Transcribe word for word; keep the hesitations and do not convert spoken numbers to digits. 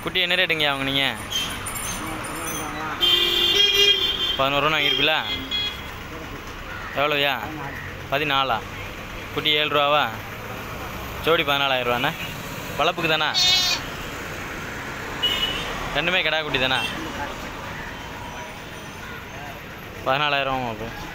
குட்டி என்ன ரேட்டுங்க வாங்குனீங்க? பதினோரு ரூபா வாங்கியிருப்பீங்களா? எவ்வளோயா? பதினாலா? குட்டி ஏழு ரூபாவா? ஜோடி பதினாலாயிரம் ரூபாண்ணே. வளர்ப்புக்கு தானே? ரெண்டுமே கிடா குட்டி தானே? பதினாலாயிரம் அப்போ